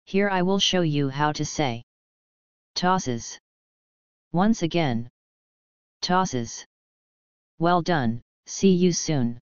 Here I will show you how to say tosses. Once again. Tosses. Well done, see you soon.